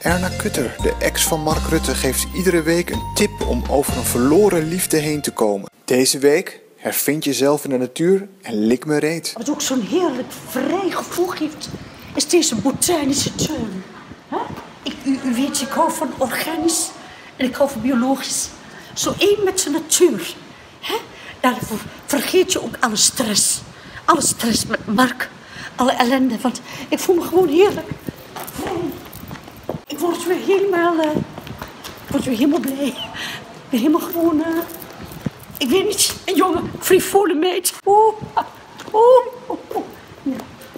Erna Kutter, de ex van Mark Rutte, geeft iedere week een tip om over een verloren liefde heen te komen. Deze week hervind jezelf in de natuur en lik me reet. Wat ook zo'n heerlijk vrij gevoel geeft, is deze botanische tuin. U weet, ik hou van organisch en ik hou van biologisch. Zo één met zijn natuur. Daarvoor vergeet je ook alle stress. Alle stress met Mark, alle ellende, want ik voel me gewoon heerlijk. Ik word weer helemaal blij. Ik ben helemaal gewoon, ik weet niet, een jonge, frivole meid. Ja.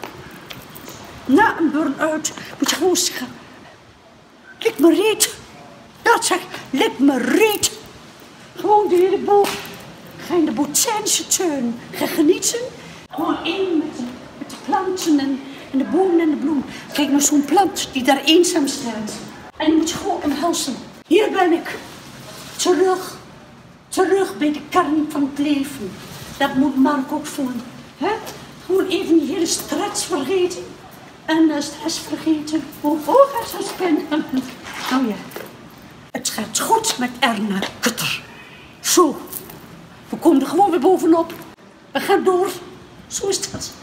Na een burn-out moet je gewoon zeggen, lik me reet. Dat zeg ik, lik me reet. Gewoon de hele boel. Ga in de botanische tuin. Ga genieten. Gewoon één met de planten en de bomen en de bloemen. Kijk naar zo'n plant die daar eenzaam staat. En die moet je gewoon omhelzen. Hier ben ik. Terug. Terug bij de kern van het leven. Dat moet Mark ook voelen. Gewoon even die hele stress vergeten. En stress vergeten. Hoe hoog is het pen? Oh ja. Het gaat goed met Erna Kutter. Zo. We komen er gewoon weer bovenop. We gaan door. Zo is dat.